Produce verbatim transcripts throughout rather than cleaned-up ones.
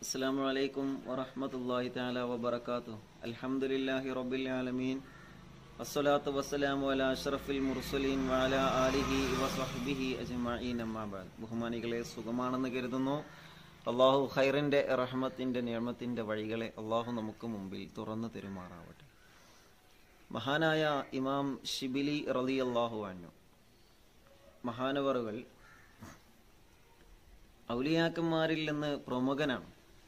അസ്സലാമു അലൈക്കും വറഹ്മത്തുള്ളാഹി തആല വബറകാതുഹു. അൽഹംദുലില്ലാഹി റബ്ബിൽ ആലമീൻ. വസ്സലാത്തു വസ്സലാമു അലാ അഷ്റഫിൽ മുർസലീൻ വഅലാ ആലിഹി വസഹ്ബിഹി അജ്മഈൻ. അമ്മാ ബഅദ്. ബഹുമാനികളെ, സുഖമാണെന്ന് കരുതുന്നു. അള്ളാഹു ഖൈറിന്റെ റഹ്മത്തിന്റെ നിഅമത്തിന്റെ വഴികളെ അള്ളാഹു നമുക്ക് മുമ്പിൽ തുറന്നു തരുമാറാവട്ടെ. മഹാനായ ഇമാം ഷിബിലി റളിയല്ലാഹു അൻഹു മഹാനവറുകൾ ഔലിയാക്കന്മാരിൽ നിന്ന് പ്രമുഖനാണ്.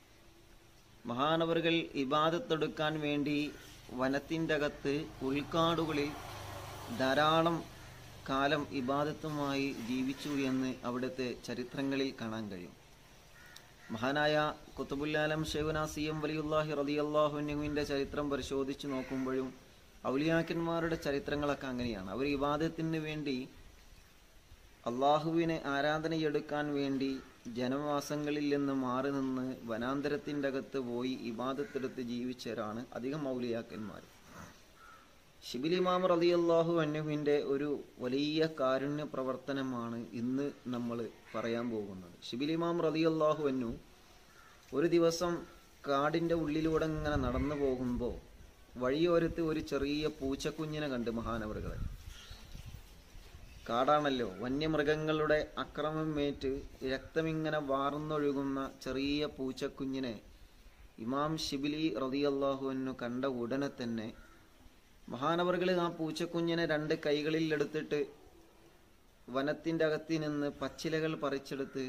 മഹാനവറുകൾ ഇബാദത്തെടുക്കാൻ വേണ്ടി വനത്തിൻ്റെ അകത്ത് ഉൾക്കാടുകളിൽ ധാരാളം കാലം ഇബാദത്തുമായി ജീവിച്ചു എന്ന് അവിടുത്തെ ചരിത്രങ്ങളിൽ കാണാൻ കഴിയും. മഹാനായ ഖുത്ബുൽ-ആലം ശൈഖുനാ സി എം വലിയുല്ലാഹി റളിയല്ലാഹു അൻഹുവിൻ്റെ ചരിത്രം പരിശോധിച്ച് നോക്കുമ്പോഴും ഔലിയാക്കന്മാരുടെ ചരിത്രങ്ങളൊക്കെ അങ്ങനെയാണ്. അവർ ഇബാദത്തിന് വേണ്ടി, അള്ളാഹുവിനെ ആരാധനയെടുക്കാൻ വേണ്ടി ജനവാസങ്ങളിൽ നിന്ന് മാറി നിന്ന് വനാന്തരത്തിൻ്റെ അകത്ത് പോയി ഇബാദത്തെടുത്ത് ജീവിച്ചവരാണ് അധികം ഔലിയാക്കന്മാർ. ശിബിലി ഇമാം റളിയല്ലാഹു അൻഹുവിൻ്റെ ഒരു വലിയ കാരുണ്യ പ്രവർത്തനമാണ് ഇന്ന് നമ്മൾ പറയാൻ പോകുന്നത്. ശിബിലി ഇമാം റളിയല്ലാഹു അൻഹു ഒരു ദിവസം കാടിൻ്റെ ഉള്ളിലൂടെ ഇങ്ങനെ നടന്നു പോകുമ്പോൾ വഴിയോരത്ത് ഒരു ചെറിയ പൂച്ചക്കുഞ്ഞിനെ കണ്ട് മഹാനവറുകളെ. കാടാണല്ലോ, വന്യമൃഗങ്ങളുടെ അക്രമമേറ്റ് രക്തമിങ്ങനെ വാർന്നൊഴുകുന്ന ചെറിയ പൂച്ചക്കുഞ്ഞിനെ ഇമാം ഷിബിലി റളിയല്ലാഹു അൻഹു കണ്ട ഉടനെ തന്നെ മഹാനവറുകൾ ആ പൂച്ചക്കുഞ്ഞിനെ രണ്ട് കൈകളിൽ എടുത്തിട്ട് വനത്തിൻ്റെ അകത്ത് നിന്ന് പച്ചിലകൾ പറിച്ചെടുത്ത്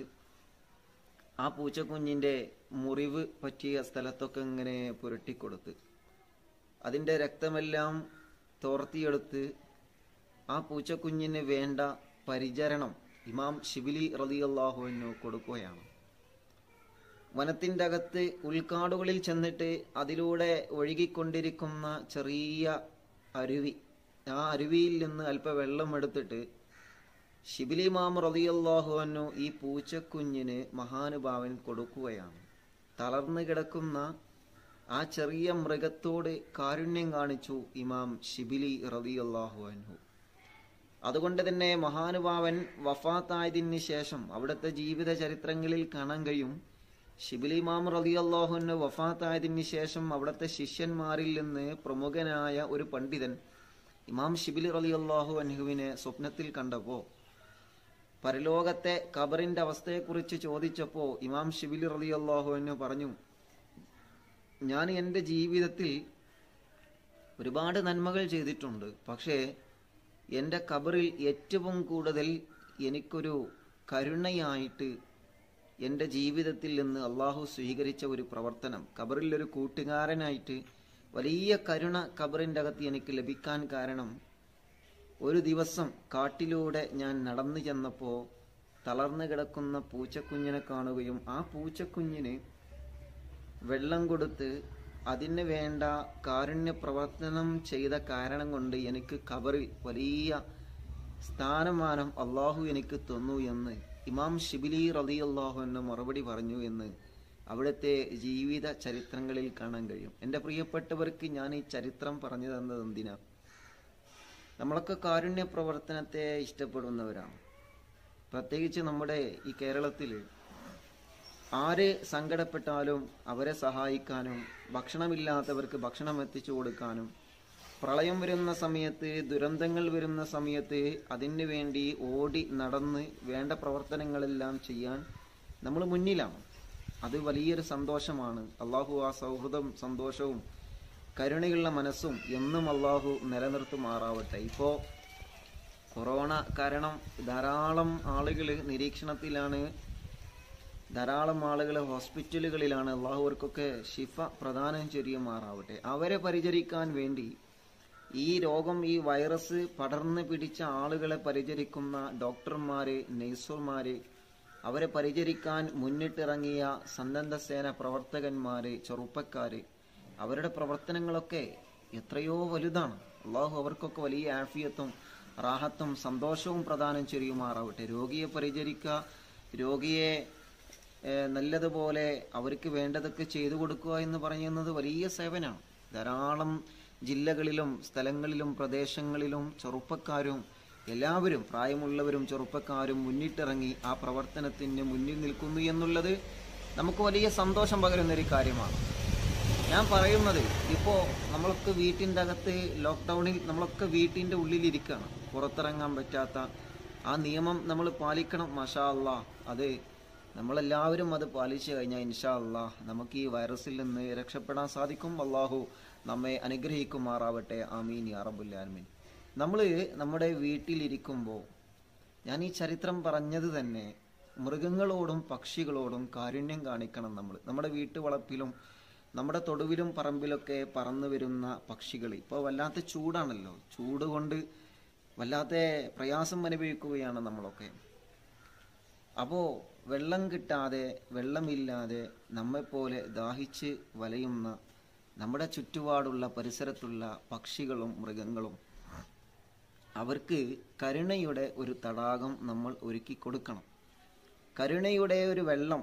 ആ പൂച്ചക്കുഞ്ഞിൻ്റെ മുറിവ് പറ്റിയ സ്ഥലത്തൊക്കെ ഇങ്ങനെ പുരട്ടിക്കൊടുത്ത് അതിൻ്റെ രക്തമെല്ലാം തോർത്തിയെടുത്ത് ആ പൂച്ചക്കുഞ്ഞിന് വേണ്ട പരിചരണം ഇമാം ഷിബിലി റളിയല്ലാഹു അൻഹു കൊടുക്കുകയാണ്. വനത്തിൻ്റെ അകത്ത് ഉൾക്കാടുകളിൽ ചെന്നിട്ട് അതിലൂടെ ഒഴുകിക്കൊണ്ടിരിക്കുന്ന ചെറിയ അരുവി, ആ അരുവിയിൽ നിന്ന് അല്പം വെള്ളം എടുത്തിട്ട് ഷിബിലി ഇമാം റളിയല്ലാഹു അൻഹു ഈ പൂച്ചക്കുഞ്ഞിന് മഹാനുഭാവൻ കൊടുക്കുകയാണ്. തളർന്നു കിടക്കുന്ന ആ ചെറിയ മൃഗത്തോട് കാരുണ്യം കാണിച്ചു ഇമാം ഷിബിലി റളിയല്ലാഹു അൻഹു. അതുകൊണ്ട് തന്നെ മഹാനുഭാവൻ വഫാത്തായതിന് ശേഷം അവിടുത്തെ ജീവിത ചരിത്രങ്ങളിൽ കാണാൻ കഴിയും. ഷിബിലി ഇമാം റളിയല്ലാഹു അൻഹു വഫാത്തായതിന് ശേഷം അവിടുത്തെ ശിഷ്യന്മാരിൽ നിന്ന് പ്രമുഖനായ ഒരു പണ്ഡിതൻ ഇമാം ഷിബിലി റളിയല്ലാഹു അൻഹുവിനെ സ്വപ്നത്തിൽ കണ്ടപ്പോൾ പരലോകത്തെ ഖബറിന്റെ അവസ്ഥയെക്കുറിച്ച് ചോദിച്ചപ്പോൾ ഇമാം ഷിബിലി റളിയല്ലാഹു അൻഹു പറഞ്ഞു, ഞാൻ എൻ്റെ ജീവിതത്തിൽ ഒരുപാട് നന്മകൾ ചെയ്തിട്ടുണ്ട്, പക്ഷേ എൻ്റെ ഖബറിൽ ഏറ്റവും കൂടുതൽ എനിക്കൊരു കരുണയായിട്ട് എൻ്റെ ജീവിതത്തിൽ നിന്ന് അള്ളാഹു സ്വീകരിച്ച ഒരു പ്രവർത്തനം, ഖബറിൽ ഒരു കൂട്ടുകാരനായിട്ട് വലിയ കരുണ ഖബറിൻ്റെ അകത്ത് എനിക്ക് ലഭിക്കാൻ കാരണം, ഒരു ദിവസം കാട്ടിലൂടെ ഞാൻ നടന്നു ചെന്നപ്പോൾ തളർന്നു കിടക്കുന്ന പൂച്ചക്കുഞ്ഞിനെ കാണുകയും ആ പൂച്ചക്കുഞ്ഞിന് വെള്ളം കൊടുത്ത് അതിന് വേണ്ട കാരുണ്യ പ്രവർത്തനം ചെയ്ത കാരണം കൊണ്ട് എനിക്ക് ഖബറിൽ വലിയ സ്ഥാനമാനം അള്ളാഹു എനിക്ക് തന്നു എന്ന് ഇമാം ഷിബിലി റളിയല്ലാഹു അൻഹു മറുപടി പറഞ്ഞു എന്ന് അവിടുത്തെ ജീവിത ചരിത്രങ്ങളിൽ കാണാൻ കഴിയും. എൻ്റെ പ്രിയപ്പെട്ടവർക്ക് ഞാൻ ഈ ചരിത്രം പറഞ്ഞു തന്നത് എന്തിനാ? നമ്മളൊക്കെ കാരുണ്യ പ്രവർത്തനത്തെ ഇഷ്ടപ്പെടുന്നവരാണ്. പ്രത്യേകിച്ച് നമ്മുടെ ഈ കേരളത്തിൽ ആര് സങ്കടപ്പെട്ടാലും അവരെ സഹായിക്കാനും, ഭക്ഷണമില്ലാത്തവർക്ക് ഭക്ഷണം എത്തിച്ചു കൊടുക്കാനും, പ്രളയം വരുന്ന സമയത്ത്, ദുരന്തങ്ങൾ വരുന്ന സമയത്ത് അതിനു വേണ്ടി ഓടി നടന്ന് വേണ്ട പ്രവർത്തനങ്ങളെല്ലാം ചെയ്യാൻ നമ്മൾ മുന്നിലാണ്. അത് വലിയൊരു സന്തോഷമാണ്. അള്ളാഹു ആ സൗഹൃദം, സന്തോഷവും കരുണയുള്ള മനസ്സും എന്നും അള്ളാഹു നിലനിർത്തുമാറാവട്ടെ. ഇപ്പോൾ കൊറോണ കാരണം ധാരാളം ആളുകൾ നിരീക്ഷണത്തിലാണ്, ധാരാളം ആളുകൾ ഹോസ്പിറ്റലുകളിലാണ്. അള്ളാഹു അവർക്കൊക്കെ ശിഫ പ്രദാനം ചെയ്യുമാറാവട്ടെ. അവരെ പരിചരിക്കാൻ വേണ്ടി ഈ രോഗം, ഈ വൈറസ് പടർന്നു പിടിച്ച ആളുകളെ പരിചരിക്കുന്ന ഡോക്ടർമാർ, നഴ്സുമാർ, അവരെ പരിചരിക്കാൻ മുന്നിട്ടിറങ്ങിയ സന്നദ്ധ സേന പ്രവർത്തകന്മാർ, ചെറുപ്പക്കാർ, അവരുടെ പ്രവർത്തനങ്ങളൊക്കെ എത്രയോ വലുതാണ്. അള്ളാഹു അവർക്കൊക്കെ വലിയ ആഫിയത്തും റാഹത്തും സന്തോഷവും പ്രദാനം ചെയ്യുമാറാവട്ടെ. രോഗിയെ പരിചരിക്കുക, രോഗിയെ നല്ലതുപോലെ അവർക്ക് വേണ്ടതൊക്കെ ചെയ്തു കൊടുക്കുക എന്ന് പറയുന്നത് വലിയ സേവനമാണ്. ധാരാളം ജില്ലകളിലും സ്ഥലങ്ങളിലും പ്രദേശങ്ങളിലും ചെറുപ്പക്കാരും എല്ലാവരും, പ്രായമുള്ളവരും ചെറുപ്പക്കാരും മുന്നിട്ടിറങ്ങി ആ പ്രവർത്തനത്തിന് മുന്നിൽ നിൽക്കുന്നു എന്നുള്ളത് നമുക്ക് വലിയ സന്തോഷം പകരുന്നൊരു കാര്യമാണ്. ഞാൻ പറയുന്നത്, ഇപ്പോൾ നമ്മളൊക്കെ വീട്ടിൻ്റെ അകത്ത് ലോക്ക്ഡൗണിൽ നമ്മളൊക്കെ വീട്ടിൻ്റെ ഉള്ളിലിരിക്കുകയാണ്. പുറത്തിറങ്ങാൻ പറ്റാത്ത ആ നിയമം നമ്മൾ പാലിക്കണം. മാഷാ അല്ലാ, അത് നമ്മളെല്ലാവരും അത് പാലിച്ചു കഴിഞ്ഞാൽ ഇൻഷാ അല്ലാ നമുക്ക് ഈ വൈറസിൽ നിന്ന് രക്ഷപ്പെടാൻ സാധിക്കും. അള്ളാഹു നമ്മെ അനുഗ്രഹിക്കുമാറാവട്ടെ. ആമീൻ യാ റബ്ബുൽ ആലമീൻ. നമ്മൾ നമ്മുടെ വീട്ടിലിരിക്കുമ്പോൾ, ഞാൻ ഈ ചരിത്രം പറഞ്ഞത് തന്നെ മൃഗങ്ങളോടും പക്ഷികളോടും കാരുണ്യം കാണിക്കണം. നമ്മൾ നമ്മുടെ വീട്ടുവളപ്പിലും നമ്മുടെ തൊടുവിലും പറമ്പിലൊക്കെ പറന്നു വരുന്ന പക്ഷികൾ, ഇപ്പോൾ വല്ലാത്ത ചൂടാണല്ലോ, ചൂട് കൊണ്ട് വല്ലാത്ത പ്രയാസം അനുഭവിക്കുകയാണ് നമ്മളൊക്കെ. അപ്പോൾ വെള്ളം കിട്ടാതെ, വെള്ളമില്ലാതെ നമ്മെപ്പോലെ ദാഹിച്ച് വലയുന്ന നമ്മുടെ ചുറ്റുപാടുള്ള പരിസരത്തുള്ള പക്ഷികളും മൃഗങ്ങളും, അവർക്ക് കരുണയുടെ ഒരു തടാകം നമ്മൾ ഒരുക്കി കൊടുക്കണം. കരുണയുടെ ഒരു വെള്ളം,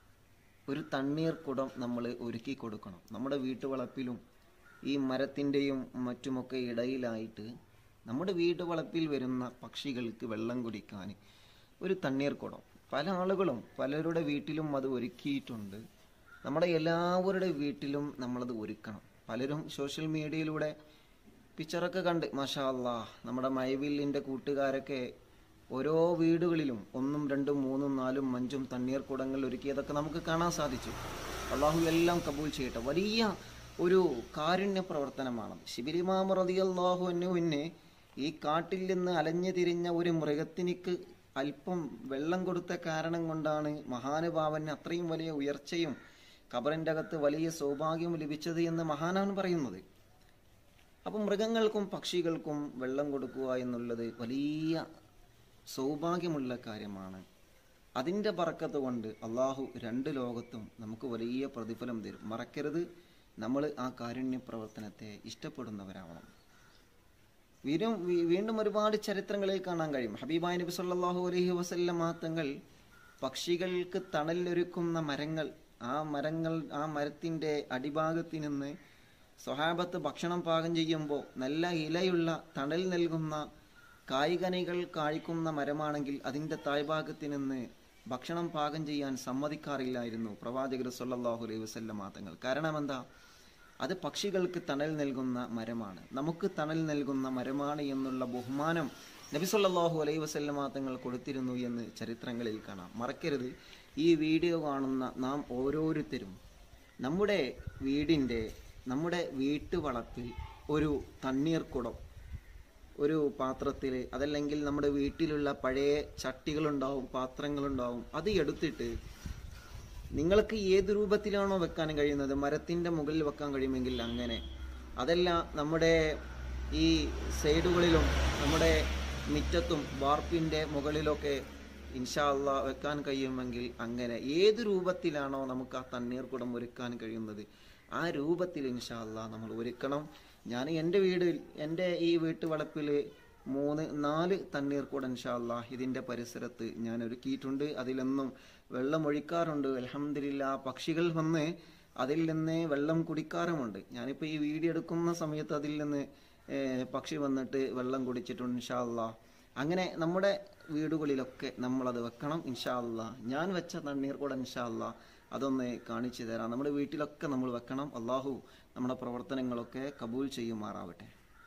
ഒരു തണ്ണീർ കുടം നമ്മൾ ഒരുക്കി കൊടുക്കണം. നമ്മുടെ വീട്ടുവളപ്പിലും ഈ മരത്തിൻ്റെയും മറ്റുമൊക്കെ ഇടയിലായിട്ട് നമ്മുടെ വീട്ടുവളപ്പിൽ വരുന്ന പക്ഷികൾക്ക് വെള്ളം കുടിക്കാൻ ഒരു തണ്ണീർ കുടം പല ആളുകളും പലരുടെ വീട്ടിലും അത് ഒരുക്കിയിട്ടുണ്ട്. നമ്മുടെ എല്ലാവരുടെ വീട്ടിലും നമ്മളത് ഒരുക്കണം. പലരും സോഷ്യൽ മീഡിയയിലൂടെ പിക്ചറൊക്കെ കണ്ട് മാഷാ അല്ലാ, നമ്മുടെ മൈവില്ലിൻ്റെ കൂട്ടുകാരൊക്കെ ഓരോ വീടുകളിലും ഒന്നും രണ്ടും മൂന്നും നാലും അഞ്ചും തണ്ണീർ കുടങ്ങൾ ഒരുക്കിയതൊക്കെ നമുക്ക് കാണാൻ സാധിച്ചു. അള്ളാഹു എല്ലാം കബൂൽ ചെയ്യട്ടെ. വലിയ ഒരു കാരുണ്യ പ്രവർത്തനമാണ്. ശിബിലി ഇമാം റളിയല്ലാഹു അൻഹുവിന് ഈ കാട്ടിൽ നിന്ന് അലഞ്ഞു തിരിഞ്ഞ ഒരു മൃഗത്തിനിക്ക് അല്പം വെള്ളം കൊടുത്ത കാരണം കൊണ്ടാണ് മഹാനുഭാവന് അത്രയും വലിയ ഉയർച്ചയും ഖബറിൻ്റെ അകത്ത് വലിയ സൗഭാഗ്യവും ലഭിച്ചത് എന്ന് മഹാനാണ് പറയുന്നത്. അപ്പം മൃഗങ്ങൾക്കും പക്ഷികൾക്കും വെള്ളം കൊടുക്കുക എന്നുള്ളത് വലിയ സൗഭാഗ്യമുള്ള കാര്യമാണ്. അതിൻ്റെ ബർക്കത്ത് കൊണ്ട് അള്ളാഹു രണ്ട് ലോകത്തും നമുക്ക് വലിയ പ്രതിഫലം തരും. മറക്കരുത്, നമ്മൾ ആ കാരുണ്യ പ്രവർത്തനത്തെ ഇഷ്ടപ്പെടുന്നവരാവണം. വീണ്ടും വീണ്ടും ഒരുപാട് ചരിത്രങ്ങളിൽ കാണാൻ കഴിയും. ഹബീബായ നബി സല്ലല്ലാഹു അലൈഹി വസല്ലമ തങ്ങൾ പക്ഷികൾക്ക് തണലൊരുക്കുന്ന മരങ്ങൾ, ആ മരങ്ങൾ ആ മരത്തിൻ്റെ അടിഭാഗത്ത് നിന്ന് സ്വഹാബത്ത് ഭക്ഷണം പാകം ചെയ്യുമ്പോൾ നല്ല ഇലയുള്ള തണൽ നൽകുന്ന കായ്കനികൾ കായ്ക്കുന്ന മരമാണെങ്കിൽ അതിൻ്റെ താഴ്ഭാഗത്ത് നിന്ന് ഭക്ഷണം പാകം ചെയ്യാൻ സമ്മതിക്കാറില്ലായിരുന്നു പ്രവാചകർ സല്ലല്ലാഹു അലൈഹി വസല്ലമ തങ്ങൾ. കാരണം എന്താ? അത് പക്ഷികൾക്ക് തണൽ നൽകുന്ന മരമാണ്, നമുക്ക് തണൽ നൽകുന്ന മരമാണ് എന്നുള്ള ബഹുമാനം നബി സല്ലല്ലാഹു അലൈഹി വസല്ലമ തങ്ങൾ കൊടുത്തിരുന്നു എന്ന് ചരിത്രങ്ങളിൽ കാണാം. മറക്കരുത്, ഈ വീഡിയോ കാണുന്ന നാം ഓരോരുത്തരും നമ്മുടെ വീടിൻ്റെ നമ്മുടെ വീട്ടുവളപ്പിൽ ഒരു തണ്ണീർ കുടം ഒരു പാത്രത്തിൽ, അതല്ലെങ്കിൽ നമ്മുടെ വീട്ടിലുള്ള പഴയ ചട്ടികളുണ്ടാവും, പാത്രങ്ങളുണ്ടാവും, അത് എടുത്തിട്ട് നിങ്ങൾക്ക് ഏത് രൂപത്തിലാണോ വെക്കാൻ കഴിയുന്നത്, മരത്തിൻ്റെ മുകളിൽ വെക്കാൻ കഴിയുമെങ്കിൽ അങ്ങനെ, അതല്ല നമ്മുടെ ഈ സൈഡുകളിലും നമ്മുടെ മുറ്റത്തും വാർപ്പിൻ്റെ മുകളിലൊക്കെ ഇൻഷാ അല്ലാ വെക്കാൻ കഴിയുമെങ്കിൽ അങ്ങനെ, ഏത് രൂപത്തിലാണോ നമുക്ക് ആ തണ്ണീർ കുടം ഒരുക്കാൻ കഴിയുന്നത് ആ രൂപത്തിൽ ഇൻഷാ അല്ലാ നമ്മൾ ഒരുക്കണം. ഞാൻ എൻ്റെ വീടിൽ എൻ്റെ ഈ വീട്ടുവളപ്പിൽ മൂന്ന് നാല് തണ്ണീർ കുടം ഇൻഷാ അല്ലാ ഇതിൻ്റെ പരിസരത്ത് ഞാൻ ഒരുക്കിയിട്ടുണ്ട്. അതിലൊന്നും വെള്ളം ഒഴിക്കാറുണ്ട്. അൽഹംദുലില്ലാ, പക്ഷികൾ വന്ന് അതിൽ നിന്ന് വെള്ളം കുടിക്കാറുമുണ്ട്. ഞാനിപ്പോൾ ഈ വീഡിയോ എടുക്കുന്ന സമയത്ത് അതിൽ നിന്ന് പക്ഷി വന്നിട്ട് വെള്ളം കുടിച്ചിട്ടുണ്ട് ഇൻഷാ അല്ലാ. അങ്ങനെ നമ്മുടെ വീടുകളിലൊക്കെ നമ്മളത് വെക്കണം ഇൻഷാ അല്ലാ. ഞാൻ വെച്ച തണ്ണീർ കുടം ഇൻഷാ അല്ലാ അതൊന്ന് കാണിച്ചു തരാം. നമ്മുടെ വീട്ടിലൊക്കെ നമ്മൾ വെക്കണം. അള്ളാഹു നമ്മുടെ പ്രവർത്തനങ്ങളൊക്കെ കബൂൽ ചെയ്യുമാറാവട്ടെ.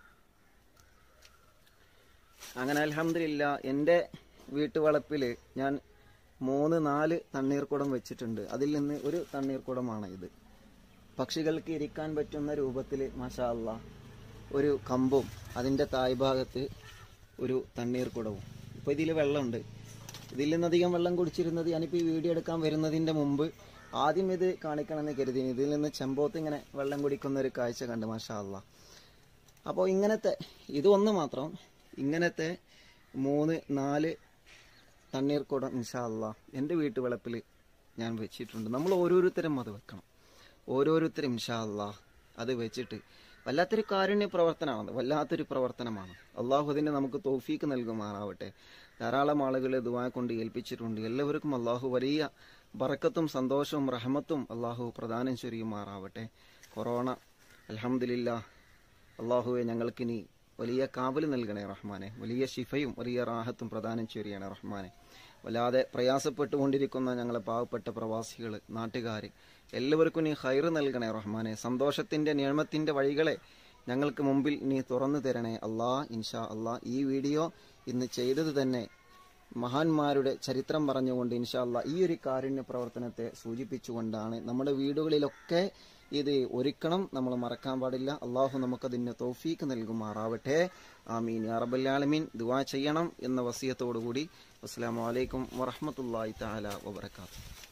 അങ്ങനെ അൽഹംദുലില്ലാ എൻ്റെ വീട്ടുവളപ്പിൽ ഞാൻ മൂന്ന് നാല് തണ്ണീർക്കുടം വെച്ചിട്ടുണ്ട്. അതിൽ നിന്ന് ഒരു തണ്ണീർക്കുടമാണ് ഇത്. പക്ഷികൾക്ക് ഇരിക്കാൻ പറ്റുന്ന രൂപത്തിൽ മാഷാ അല്ലാ ഒരു കമ്പും അതിൻ്റെ തായ്ഭാഗത്ത് ഒരു തണ്ണീർക്കുടവും. ഇപ്പോൾ ഇതിൽ വെള്ളമുണ്ട്. ഇതിൽ നിന്നധികം വെള്ളം കുടിച്ചിരുന്നത് ഞാനിപ്പോൾ ഈ വീഡിയോ എടുക്കാൻ വരുന്നതിൻ്റെ മുമ്പ് ആദ്യം ഇത് കാണിക്കണമെന്ന് കരുതി. ഇതിൽ നിന്ന് ചെമ്പോത്ത് ഇങ്ങനെ വെള്ളം കുടിക്കുന്ന ഒരു കാഴ്ച കണ്ട് മാഷാ അല്ലാ. അപ്പോൾ ഇങ്ങനത്തെ ഇത് ഒന്ന് മാത്രം, ഇങ്ങനത്തെ മൂന്ന് നാല് തണ്ണീർക്കുടം ഇൻഷാ അല്ലാ എൻ്റെ വീട്ടുവളപ്പിൽ ഞാൻ വെച്ചിട്ടുണ്ട്. നമ്മൾ ഓരോരുത്തരും അത് വെക്കണം. ഓരോരുത്തരും ഇൻഷാ അല്ലാ അത് വെച്ചിട്ട് വല്ലാത്തൊരു കാരുണ്യ പ്രവർത്തനമാണ്, വല്ലാത്തൊരു പ്രവർത്തനമാണ്. അള്ളാഹു അതിന് നമുക്ക് തൗഫീക്ക് നൽകുമാറാവട്ടെ. ധാരാളം ആളുകൾ ദുആ കൊണ്ട് ഏൽപ്പിച്ചിട്ടുണ്ട്. എല്ലാവർക്കും അള്ളാഹു വലിയ ബറക്കത്തും സന്തോഷവും റഹ്മത്തും അള്ളാഹു പ്രദാനം ചൊരിയുമാറാവട്ടെ. കൊറോണ അൽഹംദുലില്ലാ അള്ളാഹുവെ ഞങ്ങൾക്കിനി വലിയ കാവൽ നൽകണേ റഹ്മാനെ. വലിയ ശിഫയും വലിയ റാഹത്തും പ്രദാനം ചൊരിയണേ റഹ്മാനെ. വല്ലാതെ പ്രയാസപ്പെട്ടുകൊണ്ടിരിക്കുന്ന ഞങ്ങളെ പാവപ്പെട്ട പ്രവാസികൾ, നാട്ടുകാർ എല്ലാവർക്കും നീ ഖൈർ നൽകണേ റഹ്മാനെ. സന്തോഷത്തിൻ്റെ നിയമത്തിൻ്റെ വഴികളെ ഞങ്ങൾക്ക് മുമ്പിൽ നീ തുറന്നു തരണേ അല്ലാ. ഇൻഷാ അല്ലാ ഈ വീഡിയോ ഇന്ന് ചെയ്തത് തന്നെ മഹാന്മാരുടെ ചരിത്രം പറഞ്ഞുകൊണ്ട് ഇൻഷാ അല്ലാ ഈ ഒരു കാരുണ്യ പ്രവർത്തനത്തെ സൂചിപ്പിച്ചുകൊണ്ടാണ്. നമ്മുടെ വീടുകളിലൊക്കെ ഇത് ഒരുക്കണം, നമ്മൾ മറക്കാൻ പാടില്ല. അള്ളാഹു നമുക്കതിന് തൗഫീക്ക് നൽകുമാറാവട്ടെ. ആമീൻ യാ റബ്ബൽ ആലമീൻ. ദുആ ചെയ്യണം എന്ന വസിയത്തോടുകൂടി അസ്സലാമു അലൈക്കും വറഹ്മത്തുള്ളാഹി തആല വബറകാതുഹു.